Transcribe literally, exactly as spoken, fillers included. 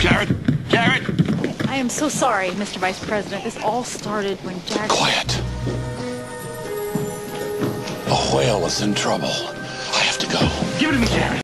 Jared? Jared? I am so sorry, Mister Vice President. This all started when Jared... Quiet. A whale is in trouble. I have to go. Give it to me, Jared.